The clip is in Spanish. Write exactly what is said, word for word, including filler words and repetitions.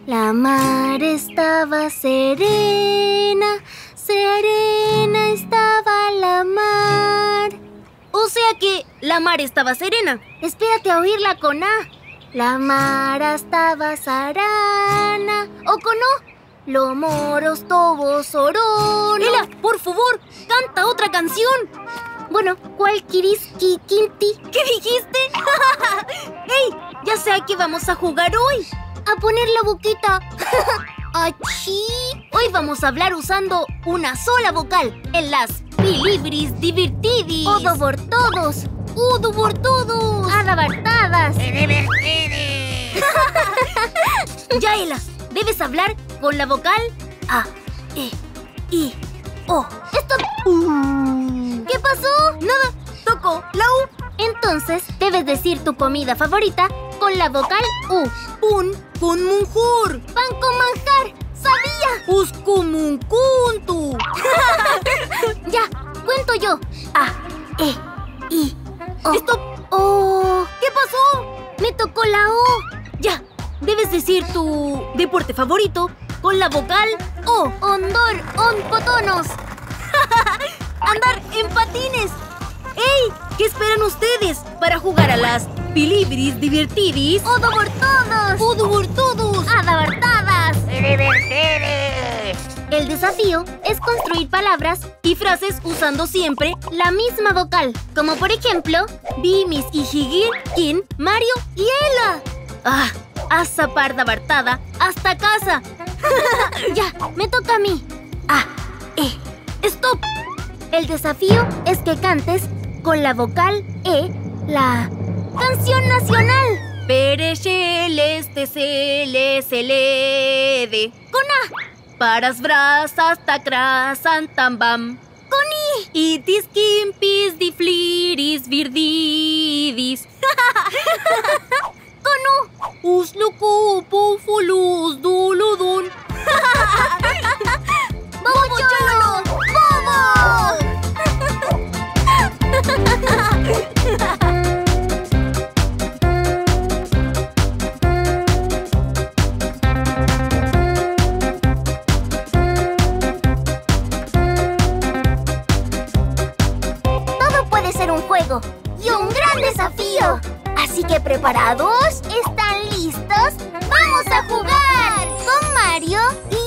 La mar estaba serena, serena estaba la mar. O sea que la mar estaba serena. Espérate a oírla con A. La mar estaba sarana. O con O. Lo moros tobos orono. Ela, por favor, canta otra canción. Bueno, ¿cuál quiriski quinti? ¿Qué dijiste? ¡Ey! Ya sé a qué vamos a jugar hoy. A poner la boquita. ¡Achí! Hoy vamos a hablar usando una sola vocal en las Bilibris Divertidis. Odo por todos. Udo por todos. Adabartadas. Ya, Ela, debes hablar con la vocal A, E, I, O. Esto... Uh. ¿Qué pasó? Nada, tocó la U. Entonces, debes decir tu comida favorita con la vocal U. Pun con munjur. Pan con manjar. ¡Sabía! Uskumunkuntu. Ya, cuento yo. A, E, I, O. ¡Stop! O. ¿Qué pasó? Me tocó la O. Ya, debes decir tu deporte favorito con la vocal O. Ondor, on potonos. ¡Andar en patines! ¡Ey! ¿Qué esperan ustedes para jugar a las Bilibris Divertidis? Odo por todos. ¡Odo por todos! Adabartadas. El desafío es construir palabras Y frases usando siempre, la misma vocal, como por ejemplo Bimis y Higir, Kin, Mario y Ela. ¡Ah! Asa parda bartada, hasta casa. Ya, me toca a mí. A, E, stop. El desafío es que cantes con la vocal E la canción nacional. Pere celeste celeste Con A. Paras brasas takrasan tambam. Con I. Itis kimpis difliris virdidis. Con U. Uslukupu fulus duludun. ¡Bobo Cholo! ¡Bobo! Todo puede ser un juego y un gran desafío. Así que, ¿preparados? ¿Están listos? ¡Vamos a jugar! Con Mario y